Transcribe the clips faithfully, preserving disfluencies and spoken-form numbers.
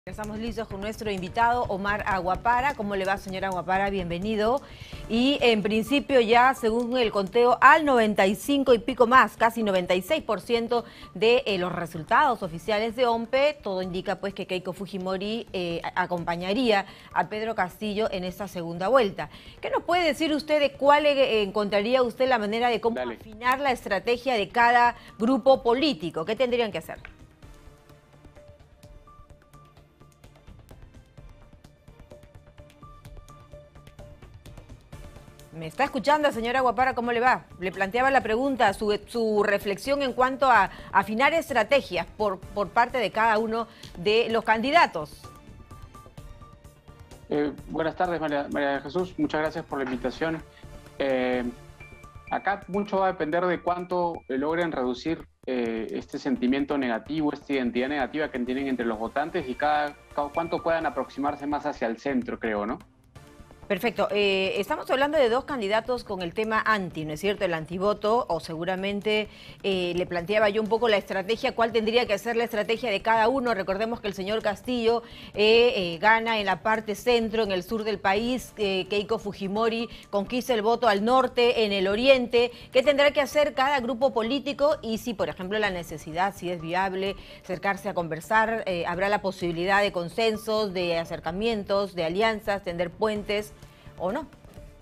Estamos listos con nuestro invitado Omar Aguapara. ¿Cómo le va, señor Aguapara? Bienvenido. Y en principio ya, según el conteo, al noventa y cinco y pico más, casi noventa y seis por ciento de eh, los resultados oficiales de O M P E, todo indica pues que Keiko Fujimori eh, acompañaría a Pedro Castillo en esta segunda vuelta. ¿Qué nos puede decir usted de cuál eh, encontraría usted la manera de cómo Dale. afinar la estrategia de cada grupo político? ¿Qué tendrían que hacer? ¿Me está escuchando, señora Aguapara? ¿Cómo le va? Le planteaba la pregunta, su, su reflexión en cuanto a afinar estrategias por, por parte de cada uno de los candidatos. Eh, buenas tardes, María, María de Jesús. Muchas gracias por la invitación. Eh, acá mucho va a depender de cuánto logren reducir eh, este sentimiento negativo, esta identidad negativa que tienen entre los votantes y cada, cada cuánto puedan aproximarse más hacia el centro, creo, ¿no? Perfecto. Eh, estamos hablando de dos candidatos con el tema anti, ¿no es cierto? El antivoto, o seguramente eh, le planteaba yo un poco la estrategia, cuál tendría que ser la estrategia de cada uno. Recordemos que el señor Castillo eh, eh, gana en la parte centro, en el sur del país. Eh, Keiko Fujimori conquista el voto al norte, en el oriente. ¿Qué tendrá que hacer cada grupo político? Y si, por ejemplo, la necesidad, si es viable, acercarse a conversar, eh, habrá la posibilidad de consensos, de acercamientos, de alianzas, tender puentes, ¿o no?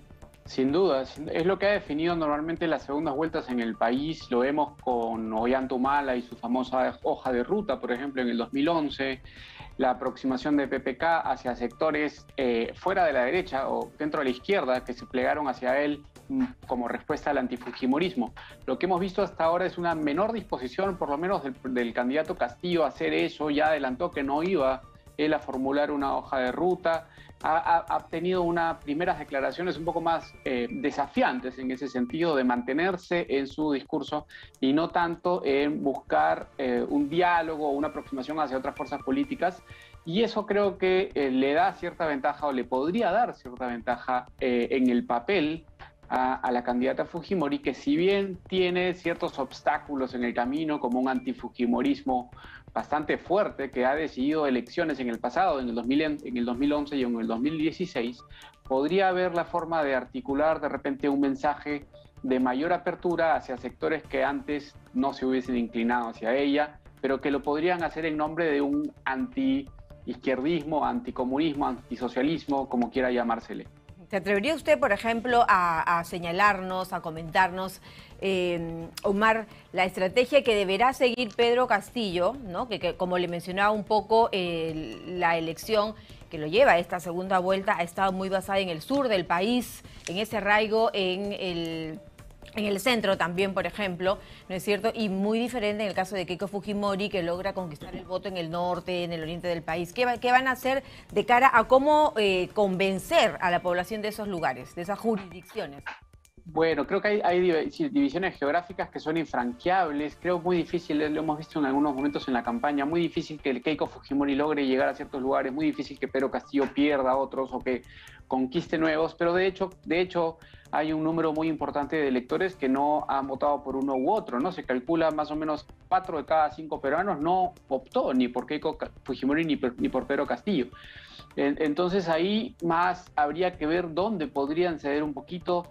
Sin duda, es lo que ha definido normalmente las segundas vueltas en el país. Lo vemos con Ollanta Humala y su famosa hoja de ruta, por ejemplo, en el dos mil once, la aproximación de P P K hacia sectores eh, fuera de la derecha o dentro de la izquierda que se plegaron hacia él como respuesta al antifujimorismo. Lo que hemos visto hasta ahora es una menor disposición, por lo menos del, del candidato Castillo, a hacer eso. Ya adelantó que no iba él a formular una hoja de ruta. Ha, ha tenido unas primeras declaraciones un poco más eh, desafiantes en ese sentido, de mantenerse en su discurso y no tanto en buscar eh, un diálogo o una aproximación hacia otras fuerzas políticas. Y eso creo que eh, le da cierta ventaja, o le podría dar cierta ventaja eh, en el papel a, a la candidata Fujimori, que si bien tiene ciertos obstáculos en el camino, como un antifujimorismo bastante fuerte, que ha decidido elecciones en el pasado, en el, dos mil, en el dos mil once y en el dos mil dieciséis, podría haber la forma de articular de repente un mensaje de mayor apertura hacia sectores que antes no se hubiesen inclinado hacia ella, pero que lo podrían hacer en nombre de un anti-izquierdismo, anticomunismo, antisocialismo, como quiera llamársele. ¿Se atrevería usted, por ejemplo, a, a señalarnos, a comentarnos, eh, Omar, la estrategia que deberá seguir Pedro Castillo, ¿no? que, que como le mencionaba un poco, eh, la elección que lo lleva a esta segunda vuelta ha estado muy basada en el sur del país, en ese arraigo, en el... En el centro también, por ejemplo, ¿no es cierto? Y muy diferente en el caso de Keiko Fujimori, que logra conquistar el voto en el norte, en el oriente del país. ¿Qué, va, qué van a hacer de cara a cómo eh, convencer a la población de esos lugares, de esas jurisdicciones? Bueno, creo que hay, hay divisiones geográficas que son infranqueables. Creo muy difícil, lo hemos visto en algunos momentos en la campaña, muy difícil que el Keiko Fujimori logre llegar a ciertos lugares, muy difícil que Pedro Castillo pierda a otros o que conquiste nuevos, pero de hecho, de hecho hay un número muy importante de electores que no han votado por uno u otro, ¿no? Se calcula más o menos cuatro de cada cinco peruanos no optó ni por Keiko Fujimori ni por, ni por Pedro Castillo. Entonces ahí más habría que ver dónde podrían ceder un poquito.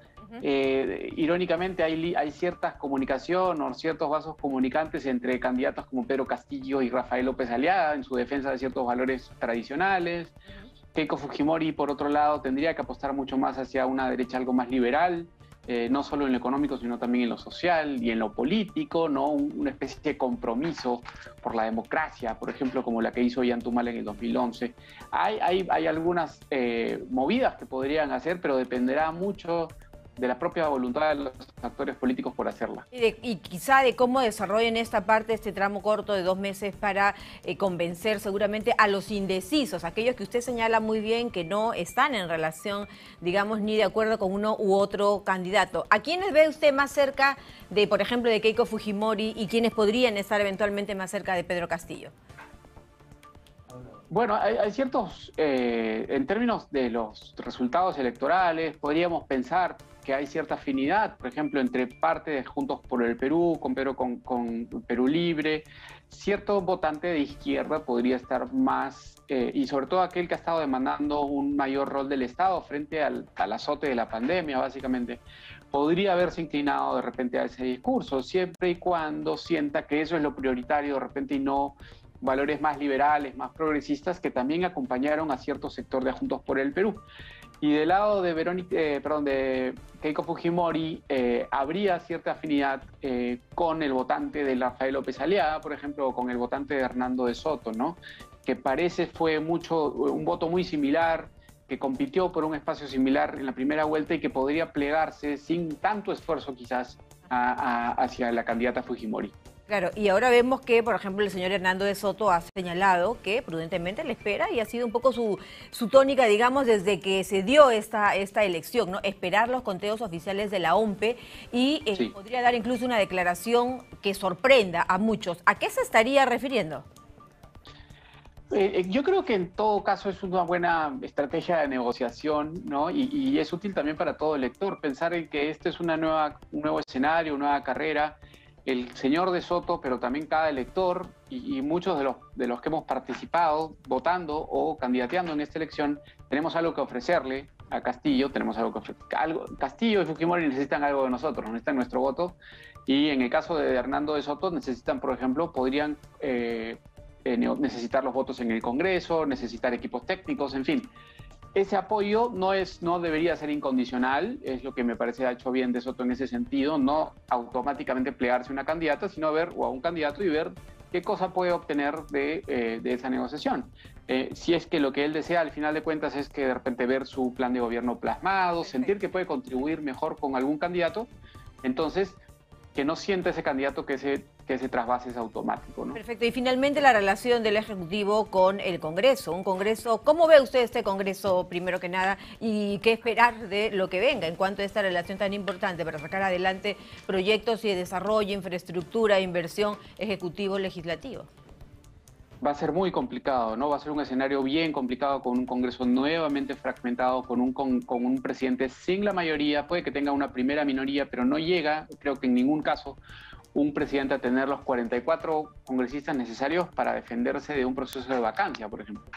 Eh, irónicamente hay, hay ciertas comunicación o ciertos vasos comunicantes entre candidatos como Pedro Castillo y Rafael López Aliaga en su defensa de ciertos valores tradicionales. Keiko Fujimori, por otro lado, tendría que apostar mucho más hacia una derecha algo más liberal, eh, no solo en lo económico, sino también en lo social y en lo político, ¿no? Un, una especie de compromiso por la democracia, por ejemplo, como la que hizo Ollanta Humala en el dos mil once. Hay, hay, hay algunas eh, movidas que podrían hacer, pero dependerá mucho de la propia voluntad de los actores políticos por hacerla. Y, de, y quizá de cómo desarrollen esta parte, este tramo corto de dos meses para eh, convencer seguramente a los indecisos, aquellos que usted señala muy bien que no están en relación, digamos, ni de acuerdo con uno u otro candidato. ¿A quiénes ve usted más cerca de, por ejemplo, de Keiko Fujimori y quiénes podrían estar eventualmente más cerca de Pedro Castillo? Bueno, hay, hay ciertos, eh, en términos de los resultados electorales, podríamos pensar que hay cierta afinidad, por ejemplo, entre parte de Juntos por el Perú, con Perú, con, con Perú Libre, cierto votante de izquierda podría estar más, eh, y sobre todo aquel que ha estado demandando un mayor rol del Estado frente al, al azote de la pandemia, básicamente, podría haberse inclinado de repente a ese discurso, siempre y cuando sienta que eso es lo prioritario de repente y no valores más liberales, más progresistas que también acompañaron a cierto sector de Juntos por el Perú. Y del lado de Verónica, eh, perdón, de Keiko Fujimori, eh, habría cierta afinidad eh, con el votante de Rafael López Aliaga, por ejemplo, o con el votante de Hernando de Soto, ¿no? Que parece fue mucho, un voto muy similar, que compitió por un espacio similar en la primera vuelta y que podría plegarse sin tanto esfuerzo quizás a, a, hacia la candidata Fujimori. Claro, y ahora vemos que, por ejemplo, el señor Hernando de Soto ha señalado que prudentemente le espera y ha sido un poco su, su tónica, digamos, desde que se dio esta, esta elección, ¿no? Esperar los conteos oficiales de la O M P E y eh, sí. podría dar incluso una declaración que sorprenda a muchos. ¿A qué se estaría refiriendo? Eh, yo creo que en todo caso es una buena estrategia de negociación, ¿no? Y, y es útil también para todo elector pensar en que este es una nueva, un nuevo escenario, una nueva carrera. El señor de Soto, pero también cada elector y, y muchos de los, de los que hemos participado votando o candidateando en esta elección, tenemos algo que ofrecerle a Castillo, tenemos algo que ofrecer. Algo, Castillo y Fujimori necesitan algo de nosotros, necesitan nuestro voto, y en el caso de Hernando de Soto necesitan, por ejemplo, podrían eh, eh, necesitar los votos en el Congreso, necesitar equipos técnicos, en fin. Ese apoyo no, es, no debería ser incondicional, es lo que me parece ha hecho bien de Soto en ese sentido, no automáticamente plegarse a una candidata, sino ver o a un candidato y ver qué cosa puede obtener de, eh, de esa negociación. Eh, si es que lo que él desea al final de cuentas es que de repente ver su plan de gobierno plasmado, sentir que puede contribuir mejor con algún candidato, entonces que no sienta ese candidato que ese, que ese trasvase es automático, ¿no? Perfecto. Y finalmente la relación del Ejecutivo con el Congreso. Un Congreso, ¿cómo ve usted este Congreso, primero que nada, y qué esperar de lo que venga en cuanto a esta relación tan importante para sacar adelante proyectos y de desarrollo, infraestructura, inversión, ejecutivo-legislativo? Va a ser muy complicado, ¿no? Va a ser un escenario bien complicado con un Congreso nuevamente fragmentado, con un, con, con un presidente sin la mayoría, puede que tenga una primera minoría, pero no llega, creo que en ningún caso, un presidente a tener los cuarenta y cuatro congresistas necesarios para defenderse de un proceso de vacancia, por ejemplo.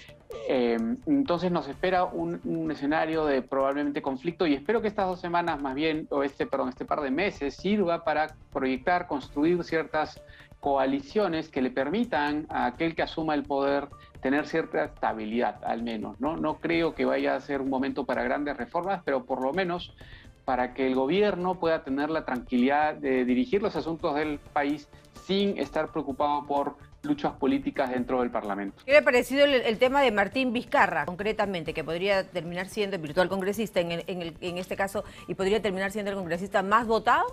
Eh, entonces nos espera un, un escenario de probablemente conflicto y espero que estas dos semanas más bien, o este, perdón, este par de meses sirva para proyectar, construir ciertas coaliciones que le permitan a aquel que asuma el poder tener cierta estabilidad, al menos, ¿no? No creo que vaya a ser un momento para grandes reformas, pero por lo menos para que el gobierno pueda tener la tranquilidad de dirigir los asuntos del país sin estar preocupado por luchas políticas dentro del Parlamento. ¿Qué le ha parecido el, el tema de Martín Vizcarra, concretamente, que podría terminar siendo el virtual congresista en, el, en, el, en este caso y podría terminar siendo el congresista más votado?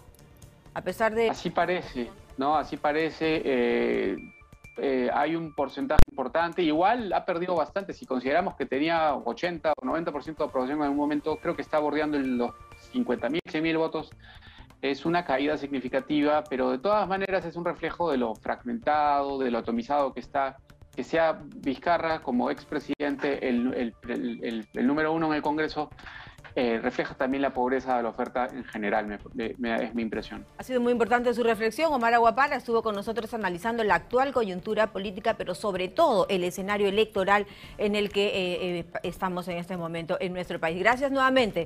A pesar de... Así parece, ¿no? Así parece. Eh, eh, hay un porcentaje importante. Igual ha perdido bastante. Si consideramos que tenía ochenta o noventa por ciento de aprobación en algún momento, creo que está bordeando los cincuenta mil, cien mil votos. Es una caída significativa, pero de todas maneras es un reflejo de lo fragmentado, de lo atomizado que está. Que sea Vizcarra como expresidente el, el, el, el, el número uno en el Congreso, Eh, refleja también la pobreza de la oferta en general, me, me, es mi impresión. Ha sido muy importante su reflexión. Omar Aguapara estuvo con nosotros analizando la actual coyuntura política, pero sobre todo el escenario electoral en el que eh, eh, estamos en este momento en nuestro país. Gracias nuevamente.